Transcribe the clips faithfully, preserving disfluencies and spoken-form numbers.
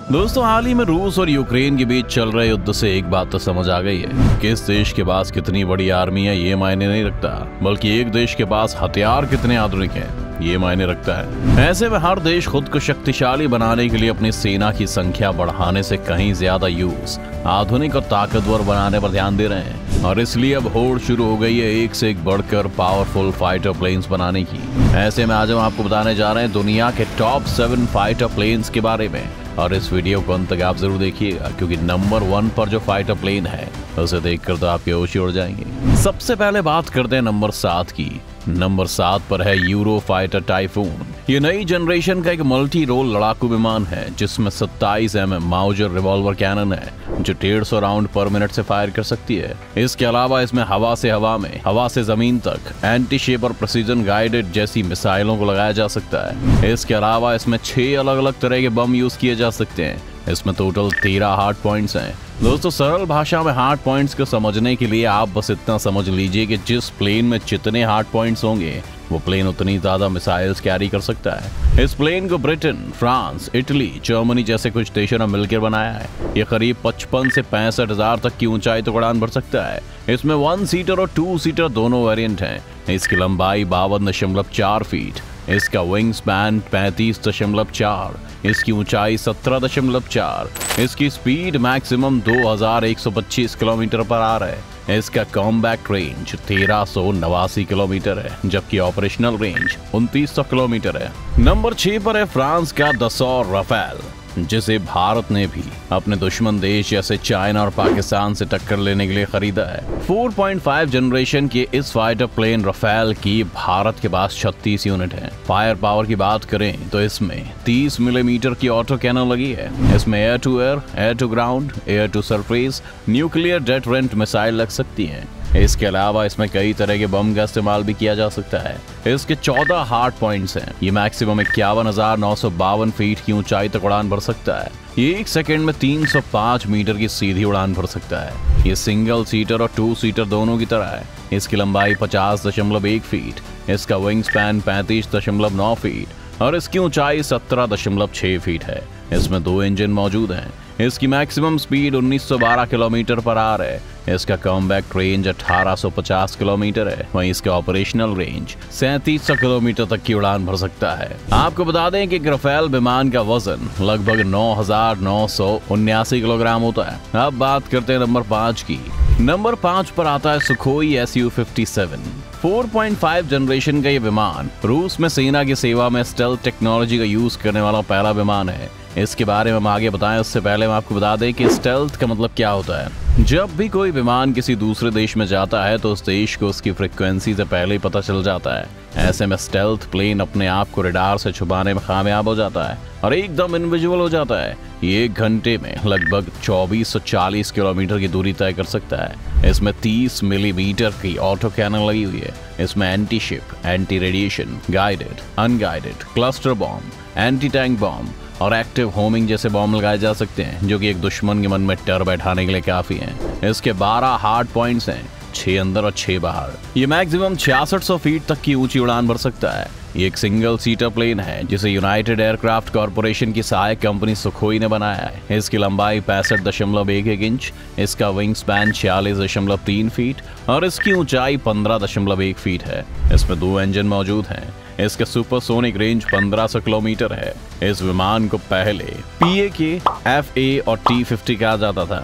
दोस्तों, हाल ही में रूस और यूक्रेन के बीच चल रहे युद्ध से एक बात तो समझ आ गई है कि इस देश के पास कितनी बड़ी आर्मी है ये मायने नहीं रखता, बल्कि एक देश के पास हथियार कितने आधुनिक हैं ये मायने रखता है। ऐसे में हर देश खुद को शक्तिशाली बनाने के लिए अपनी सेना की संख्या बढ़ाने से कहीं ज्यादा यूज आधुनिक और ताकतवर बनाने पर ध्यान दे रहे हैं, और इसलिए अब होड़ शुरू हो गई है एक से एक बढ़कर पावरफुल फाइटर प्लेन्स बनाने की। ऐसे में आज हम आपको बताने जा रहे हैं दुनिया के टॉप सेवन फाइटर प्लेन्स के बारे में, और इस वीडियो को अंत तक आप जरूर देखिएगा क्योंकि नंबर वन पर जो फाइटर प्लेन है उसे देखकर तो आपके होश उड़ जाएंगे। सबसे पहले बात करते हैं नंबर सात की। नंबर सात पर है यूरो फाइटर टाइफून। ये नई जनरेशन का एक मल्टी रोल लड़ाकू विमान है जिसमें सत्ताईस M M Mauser revolver cannon है जो डेढ़ सौ राउंड पर मिनट से फायर कर सकती है। इसके अलावा इसमें हवा से हवा में, हवा से जमीन तक एंटी शेप और प्रिसीजन गाइडेड जैसी मिसाइलों को लगाया जा सकता है। इसके अलावा इसमें छह अलग अलग तरह के बम यूज किए जा सकते हैं। इसमें टोटल तेरह हार्ड पॉइंट्स हैं। दोस्तों, सरल भाषा में हार्ड पॉइंट्स को समझने के लिए आप बस इतना समझ लीजिए कि जिस प्लेन में जितने हार्ड पॉइंट्स होंगे वो प्लेन उतनी ज्यादा मिसाइल्स कैरी कर सकता है। इस प्लेन को ब्रिटेन, फ्रांस, इटली, जर्मनी जैसे कुछ देशों ने मिलकर बनाया है। ये करीब पचपन से पैंसठ हजार तक की ऊंचाई तक उड़ान भर सकता है। इसमें वन सीटर और टू सीटर दोनों वेरिएंट हैं। इसकी लंबाई बावन दशमलव चार फीट, इसका विंग स्पैन पैंतीस दशमलव चार, इसकी ऊंचाई सत्रह दशमलव चार, इसकी स्पीड मैक्सिमम दो हजार एक सौ पच्चीस किलोमीटर पर आवर है। इसका कॉम्बैक्ट रेंज तेरह सौ नवासी किलोमीटर है जबकि ऑपरेशनल रेंज उनतीस सौ किलोमीटर है। नंबर छह पर है फ्रांस का दसॉर राफेल, जिसे भारत ने भी अपने दुश्मन देश जैसे चाइना और पाकिस्तान से टक्कर लेने के लिए खरीदा है। चार पॉइंट पाँच जनरेशन के इस फाइटर प्लेन राफेल की भारत के पास छत्तीस यूनिट है। फायर पावर की बात करें तो इसमें तीस मिलीमीटर की ऑटो कैनन लगी है। इसमें air to air, air to ground, air to surface, nuclear deterrent missile लग सकती हैं। इसके अलावा इसमें कई तरह के बम का इस्तेमाल भी किया जा सकता है। इसके चौदह हार्ड पॉइंट्स हैं। ये मैक्सिमम इक्यावन हजार नौ सौ बावन फीट की ऊंचाई तक उड़ान भर सकता है। ये एक सेकंड में तीन सौ पाँच मीटर की सीधी उड़ान भर सकता है। ये सिंगल सीटर और टू सीटर दोनों की तरह है। इसकी लंबाई पचास दशमलव एक फीट, इसका विंग स्पैन पैंतीस दशमलव नौ फीट और इसकी ऊंचाई सत्रह दशमलव छह फीट है। इसमें दो इंजन मौजूद हैं। इसकी मैक्सिमम स्पीड उन्नीस सौ बारह किलोमीटर पर आवर है। इसका कॉम्बैक्ट रेंज अठारह सौ पचास किलोमीटर है। वहीं इसका ऑपरेशनल रेंज सैंतीस सौ किलोमीटर तक की उड़ान भर सकता है। आपको बता दें कि राफेल विमान का वजन लगभग नौ हजार नौ सौ उन्यासी किलोग्राम होता है। अब बात करते हैं नंबर पाँच की। नंबर पाँच पर आता है Sukhoi S U fifty seven. चार पॉइंट पाँच जनरेशन का ये विमान रूस में सेना की सेवा में स्टेल्थ टेक्नोलॉजी का यूज करने वाला पहला विमान है। इसके बारे में हम आगे बताएं उससे पहले हम आपको बता दें कि स्टेल्थ का मतलब क्या होता है। जब भी कोई विमान किसी दूसरे देश में जाता है तो उस देश को उसकी फ्रीक्वेंसी से पहले ही पता चल जाता है। ऐसे में स्टेल्थ प्लेन अपने आप को रडार से छुपाने में कामयाब हो जाता है और एकदम इनविजिबल हो जाता है। ये एक घंटे में लगभग चौबीस सौ चालीस किलोमीटर की दूरी तय कर सकता है। इसमें तीस मिलीमीटर की ऑटो कैनन लगी हुई है। इसमें anti ship, anti radiation, guided, unguided, cluster bomb, anti tank bomb और एक्टिव होमिंग जैसे बॉम्ब लगाए जा सकते हैं जो कि एक दुश्मन के मन में डर बैठाने के लिए काफी हैं। इसके बारह हार्ड पॉइंट्स हैं, छह अंदर और छह बाहर। ये मैक्सिमम छियासठ सौ फीट तक की ऊंची उड़ान भर सकता है। ये एक सिंगल सीटर प्लेन है जिसे यूनाइटेड एयरक्राफ्ट कॉरपोरेशन की सहायक कंपनी सुखोई ने बनाया है। इसकी लंबाई पैंसठ दशमलव एक एक इंच, इसका विंग स्पैन छियालीस दशमलव तीन फीट और इसकी ऊंचाई पंद्रह दशमलव एक फीट है। इसमें दो इंजन मौजूद हैं। इसका सुपरसोनिक रेंज पंद्रह सौ किलोमीटर है। इस विमान को पहले पी ए के, एफ ए और टी फिफ्टी कहा जाता था।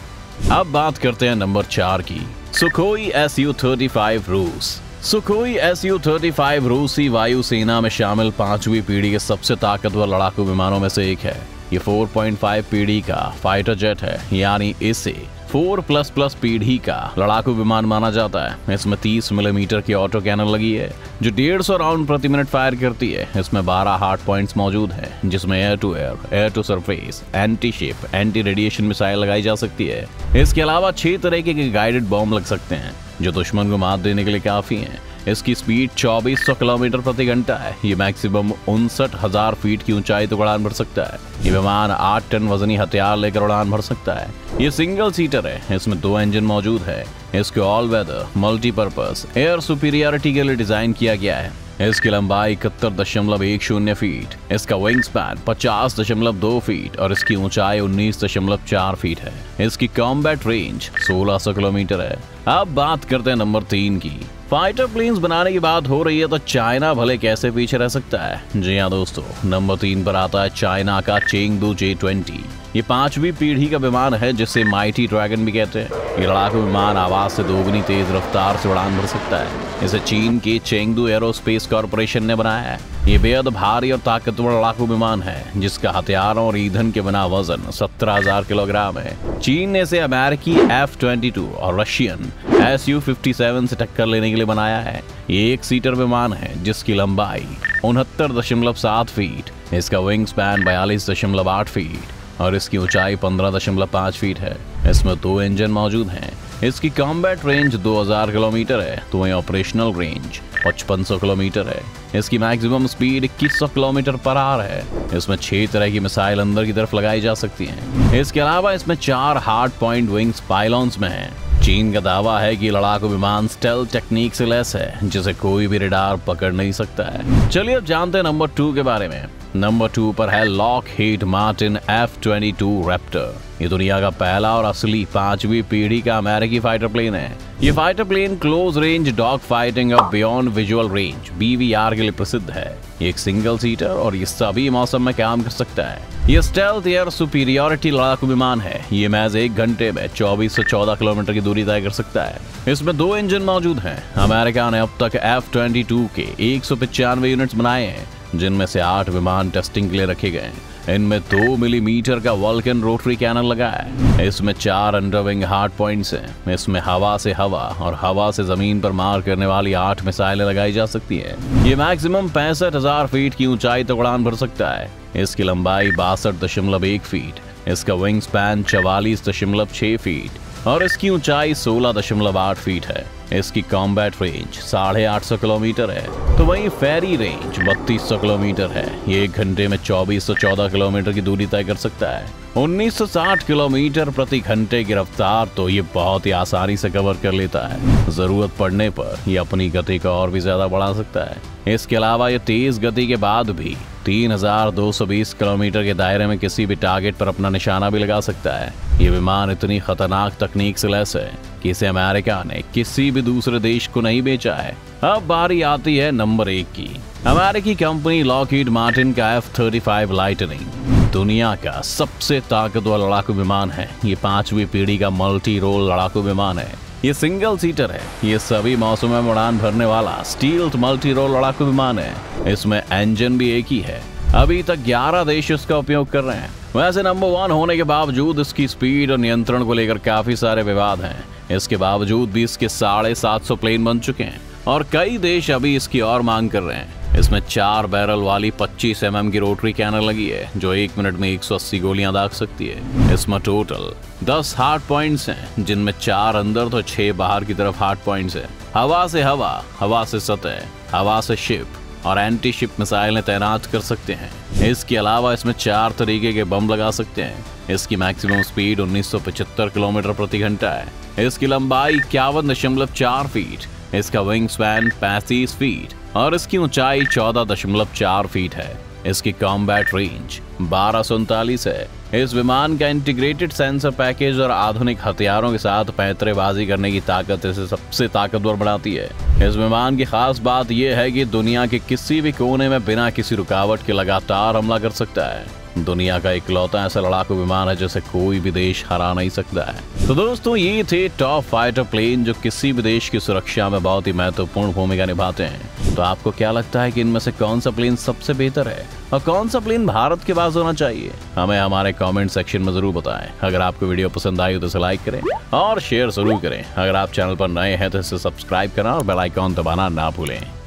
अब बात करते हैं नंबर चार की। Sukhoi S U thirty five रूस। Sukhoi S U thirty five रूसी वायुसेना में शामिल पांचवी पीढ़ी के सबसे ताकतवर लड़ाकू विमानों में से एक है। ये चार पॉइंट पाँच पीढ़ी का फाइटर जेट है, यानी इसे चार प्लस प्लस पीढ़ी का लड़ाकू विमान माना जाता है। इसमें तीस मिलीमीटर की ऑटो कैनन लगी है जो डेढ़ सौ राउंड प्रति मिनट फायर करती है। इसमें बारह हार्ड पॉइंट्स मौजूद हैं जिसमें air to air, air to surface, anti ship, anti radiation missile लगाई जा सकती है। इसके अलावा छह तरह के गाइडेड बॉम्ब लग सकते हैं जो दुश्मन को मात देने के लिए काफी हैं। इसकी स्पीड चौबीस सौ किलोमीटर प्रति घंटा है। ये मैक्सिमम उनसठ हजार फीट की ऊंचाई तक उड़ान भर सकता है। ये विमान आठ टन वजनी हथियार लेकर उड़ान भर सकता है। ये सिंगल सीटर है। इसमें दो इंजन मौजूद है। इसको all weather multipurpose air superiority के लिए डिजाइन किया गया है। इसकी लंबाई इकहत्तर दशमलव एक शून्य फीट, इसका विंग स्पैन पचास दशमलव दो फीट और इसकी ऊंचाई उन्नीस दशमलव चार फीट है। इसकी कॉम्बैट रेंज सोलह सौ किलोमीटर है। अब बात करते हैं नंबर तीन की। फाइटर प्लेन्स बनाने की बात हो रही है तो चाइना भले कैसे पीछे रह सकता है। जी हाँ दोस्तों, नंबर तीन पर आता है चाइना का चेंगडू जे ट्वेंटी। ये पांचवी पीढ़ी का विमान है जिसे माइटी ड्रैगन भी कहते हैं। ये लड़ाकू विमान आवाज से दोगुनी तेज रफ्तार से उड़ान भर सकता है। इसे चीन के चेंगडू एरोस्पेस कॉर्पोरेशन ने बनाया है। ये बेहद भारी और ताकतवर लड़ाकू विमान है जिसका हथियारों और ईंधन के बिना वजन सत्रह हजार किलोग्राम है। चीन ने इसे अमेरिकी एफ ट्वेंटी टू और Russian S U fifty seven से टक्कर लेने के लिए बनाया है। ये एक सीटर विमान है जिसकी लंबाई उनहत्तर दशमलव सात फीट, इसका विंग स्पैन बयालीस दशमलव आठ फीट और इसकी ऊंचाई पंद्रह दशमलव पाँच फीट है। इसमें दो इंजन मौजूद हैं। इसकी कॉम्बैट रेंज दो हज़ार किलोमीटर है तो वहीं ऑपरेशनल रेंज पचपन सौ किलोमीटर है। इसकी मैक्सिमम स्पीड इक्कीस सौ किलोमीटर पर आवर है। इसमें छह तरह की मिसाइल अंदर की तरफ लगाई जा सकती हैं। इसके अलावा इसमें चार हार्ड पॉइंट विंग्स पाइलॉन्स में हैं। चीन का दावा है कि लड़ाकू विमान स्टेल्थ टेक्निक से लैस है जिसे कोई भी रेडार पकड़ नहीं सकता है। चलिए अब जानते हैं नंबर टू के बारे में। नंबर टू पर है Lockheed Martin F twenty two Raptor. ये दुनिया का पहला और असली पांचवी पीढ़ी का अमेरिकी फाइटर प्लेन है। ये fighter plane close range dog fighting और beyond visual range B V R के लिए प्रसिद्ध है। ये एक सिंगल सीटर और ये सभी मौसम में काम कर सकता है। ये स्टेल्थ एयर सुपीरियरिटी लड़ाकू विमान है। ये महज एक घंटे में चौबीस से चौदह किलोमीटर की दूरी तय कर सकता है। इसमें दो इंजन मौजूद हैं। अमेरिका ने अब तक एफ ट्वेंटी टू के एक सौ पचानवे यूनिट्स बनाए हैं जिनमें से आठ विमान टेस्टिंग के लिए रखे गए हैं। इनमें दो मिलीमीटर का वल्कन रोटरी कैनन लगा है। इसमें चार अंडरविंग हार्ड पॉइंट्स हैं। इसमें हवा से हवा और हवा से जमीन पर मार करने वाली आठ मिसाइलें लगाई जा सकती हैं। ये मैक्सिमम पैंसठ हजार फीट की ऊंचाई तक उड़ान भर सकता है। इसकी लंबाई बासठ दशमलव एक फीट, इसका विंग स्पैन चवालीस दशमलव छह फीट और इसकी ऊंचाई सोलह दशमलव आठ फीट है। इसकी कॉम्बैट रेंज साढ़े आठ सौ किलोमीटर है तो वहीं फेरी रेंज बत्तीस सौ किलोमीटर है। ये एक घंटे में चौबीस सौ चौदह किलोमीटर की दूरी तय कर सकता है। उन्नीस सौ साठ किलोमीटर प्रति घंटे की रफ्तार तो ये बहुत ही आसानी से कवर कर लेता है। जरूरत पड़ने पर ये अपनी गति को और भी ज्यादा बढ़ा सकता है। इसके अलावा ये तेज गति के बाद भी तीन हजार दो सौ बीस किलोमीटर के दायरे में किसी भी टारगेट पर अपना निशाना भी लगा सकता है। ये विमान इतनी खतरनाक तकनीक से लैस है कि इसे अमेरिका ने किसी भी दूसरे देश को नहीं बेचा है। अब बारी आती है नंबर एक की। अमेरिकी कंपनी लॉकहीड मार्टिन का एफ थर्टी फाइव लाइटनिंग दुनिया का सबसे ताकतवर लड़ाकू विमान है। ये पांचवी पीढ़ी का मल्टी रोल लड़ाकू विमान है। ये सिंगल सीटर है। ये सभी मौसमों में उड़ान भरने वाला स्टील्थ मल्टी रोल लड़ाकू विमान है। इसमें इंजन भी एक ही है। अभी तक ग्यारह देश इसका उपयोग कर रहे हैं। वैसे नंबर वन होने के बावजूद इसकी स्पीड और नियंत्रण को लेकर काफी सारे विवाद हैं। इसके बावजूद भी इसके साढ़े सात सौ प्लेन बन चुके हैं और कई देश अभी इसकी और मांग कर रहे हैं। इसमें चार बैरल वाली पच्चीस एम एम की रोटरी कैनन लगी है जो एक मिनट में एक सौ अस्सी गोलियां दाग सकती है। इसमें टोटल दस हार्ड पॉइंट्स हैं जिनमें चार अंदर तो छह बाहर की तरफ हार्ड पॉइंट्स हैं। हवा से हवा, हवा से सतह, हवा से शिप और एंटी शिप मिसाइलें तैनात कर सकते हैं। इसके अलावा इसमें चार तरीके के बम लगा सकते हैं। इसकी मैक्सिमम स्पीड उन्नीस सौ पचहत्तर किलोमीटर प्रति घंटा है। इसकी लंबाई इक्यावन दशमलव चार फीट, इसका विंग स्पैन पैंतीस फीट और इसकी ऊंचाई चौदह दशमलव चार फीट है। इसकी कॉम्बैट रेंज बारह सौ उनतालीस है। इस विमान का इंटीग्रेटेड सेंसर पैकेज और आधुनिक हथियारों के साथ पैंतरेबाजी करने की ताकत इसे सबसे ताकतवर बनाती है। इस विमान की खास बात यह है कि दुनिया के किसी भी कोने में बिना किसी रुकावट के लगातार हमला कर सकता है। दुनिया का इकलौता ऐसा लड़ाकू विमान है जिसे कोई भी देश हरा नहीं सकता है। तो दोस्तों, ये थे टॉप फाइटर प्लेन जो किसी भी देश की सुरक्षा में बहुत ही महत्वपूर्ण भूमिका निभाते हैं। तो आपको क्या लगता है कि इनमें से कौन सा प्लेन सबसे बेहतर है और कौन सा प्लेन भारत के पास होना चाहिए? हमें हमारे कमेंट सेक्शन में जरूर बताएं। अगर आपको वीडियो पसंद आई तो इसे लाइक करें और शेयर जरूर करें। अगर आप चैनल पर नए हैं तो इसे सब्सक्राइब करना और बेल आइकॉन दबाना ना भूलें।